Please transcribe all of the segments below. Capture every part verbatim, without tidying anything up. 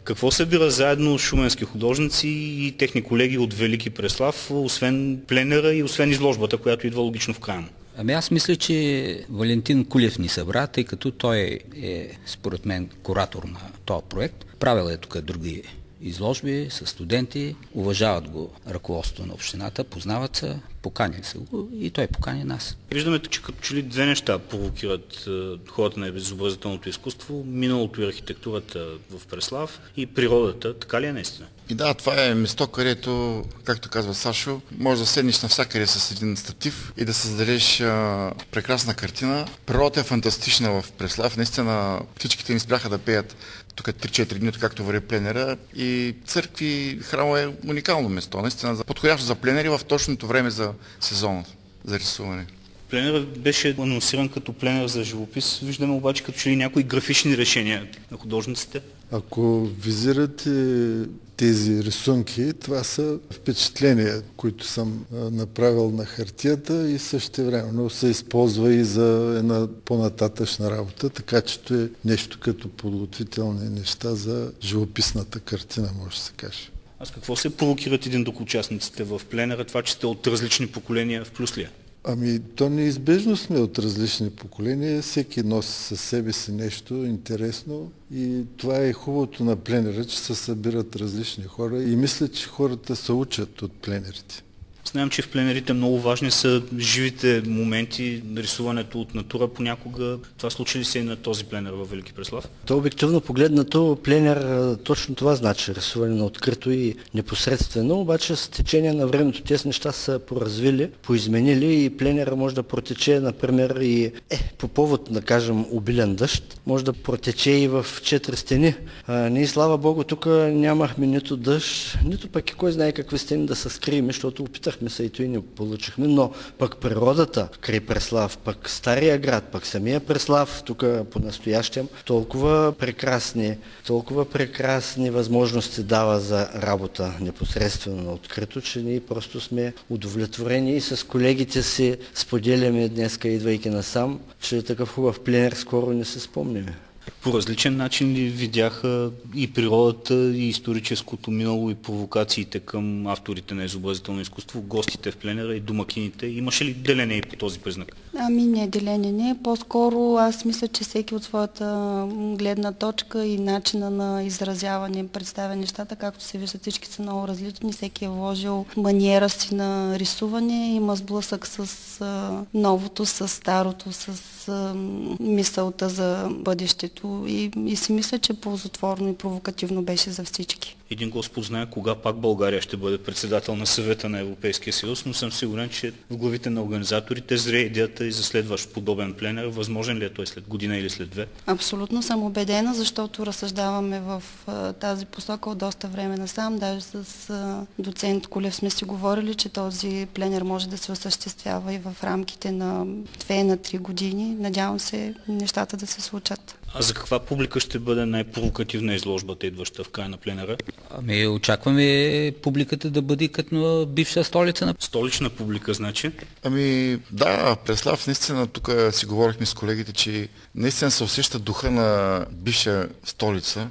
Какво събира заедно шуменски художници и техни колеги от Велики Преслав, освен пленера и освен изложбата, която идва логично в края му? Ами аз мисля, че Валентин Кулев ни събра, тъй като той е, според мен, куратор на този проект. Правил е тук други изложби с студенти, уважават го ръководството на общината, познават се, поканили се го и той покани нас. Виждаме, че като че ли две неща провокират е, хората на изобразителното изкуство, миналото и архитектурата в Преслав и природата. Така ли е наистина? И да, това е место, където, както казва Сашо, може да седнеш навсякъде с един статив и да създадеш а, прекрасна картина. Природата е фантастична в Преслав. Наистина всичките ни спряха да пеят тук три-четири дни, както върви пленера. И църкви, храма е уникално место. Наистина подходящо за пленери в точното време за сезона, за рисуване. Пленерът беше анонсиран като пленер за живопис. Виждаме обаче като че ли някои графични решения на художниците. Ако визирате тези рисунки, това са впечатления, които съм направил на хартията и същевременно се използва и за една по-нататъчна работа, така че то е нещо като подготвителни неща за живописната картина, може да се каже. А с какво се провокират един друг участниците в пленера? Това, че сте от различни поколения в плюс ли е? Ами, то неизбежно сме от различни поколения, всеки носи със себе си нещо интересно и това е хубавото на пленера, че се събират различни хора и мисля, че хората се учат от пленерите. Знаем, че в пленерите много важни са живите моменти, рисуването от натура понякога. Това случи ли се и на този пленер във Велики Преслав? То обективно погледнато пленер точно това значи, рисуване на открито и непосредствено, обаче с течение на времето тези неща са поразвили, поизменили и пленера може да протече, например, и е, по повод, да кажем, обилен дъжд, може да протече и в четири стени. А, ние, слава Богу, тук нямахме нито дъжд, нито пък и кой знае какви стени да се скрием, защото опитахме се и то и не получихме, но пък природата край Преслав, пък Стария град, пък самия Преслав, тук по-настоящем, толкова прекрасни, толкова прекрасни възможности дава за работа непосредствено на открито, че ние просто сме удовлетворени и с колегите си споделяме днеска, идвайки насам, че такъв хубав пленер скоро не се спомняме. По различен начин ли видяха и природата, и историческото минало, и провокациите към авторите на изобразително изкуство, гостите в пленера и домакините? Имаше ли деление и по този признак? Ами не, деление не. По-скоро аз мисля, че всеки от своята гледна точка и начина на изразяване, представя нещата, както се вижда, всички са много различни. Всеки е вложил маниера си на рисуване, има сблъсък с а, новото, с старото, с а, мисълта за бъдещето. И, и си мисля, че ползотворно и провокативно беше за всички. Един Господ знае кога пак България ще бъде председател на Съвета на Европейския съюз, но съм сигурен, че в главите на организаторите зрее идеята и за следващ подобен пленер. Възможен ли е той след година или след две? Абсолютно съм убедена, защото разсъждаваме в а, тази посока от доста време насам. Даже с а, доцент Кулев сме си говорили, че този пленер може да се осъществява и в рамките на две на три години. Надявам се нещата да се случат. А за каква публика ще бъде най-провокативна изложбата, идваща в края на пленера? Ами очакваме публиката да бъде като на бивша столица на... Столична публика, значи? Ами да, Преслав, наистина тук си говорихме с колегите, че наистина се усеща духа на бивша столица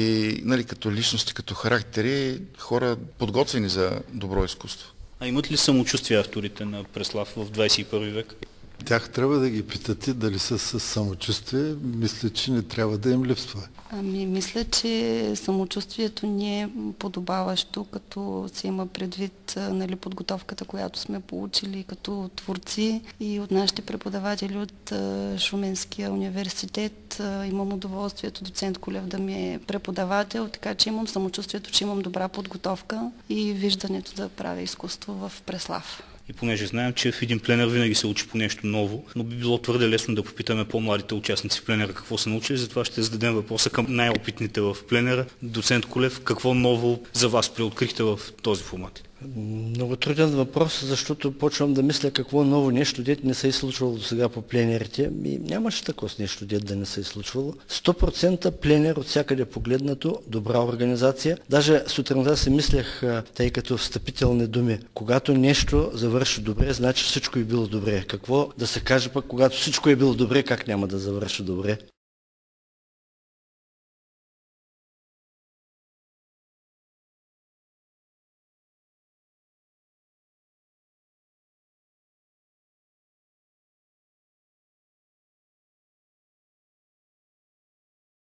и нали, като личности, като характери, хора подготвени за добро изкуство. А имат ли самочувствие авторите на Преслав в двадесет и първи век? Тях трябва да ги питате дали са с самочувствие. Мисля, че не трябва да им липсва. Ами, мисля, че самочувствието ни е подобаващо, като се има предвид нали, подготовката, която сме получили като творци и от нашите преподаватели от Шуменския университет. Имам удоволствието доцент Кулев да ми е преподавател, така че имам самочувствието, че имам добра подготовка и виждането да правя изкуство в Преслав. И понеже знаем, че в един пленер винаги се учи по нещо ново, но би било твърде лесно да попитаме по-младите участници в пленера какво са научили, затова ще зададем въпроса към най-опитните в пленера. Доцент Кулев, какво ново за вас преоткрихте в този формат? Много труден въпрос, защото почвам да мисля какво ново нещо дет не се е случвало до сега по пленерите. И нямаше такова нещо дет да не се е случвало. сто процента пленер от всякъде погледнато, добра организация. Даже сутринта си мислех, тъй като встъпителни думи, когато нещо завърши добре, значи всичко е било добре. Какво да се каже пък, когато всичко е било добре, как няма да завърши добре?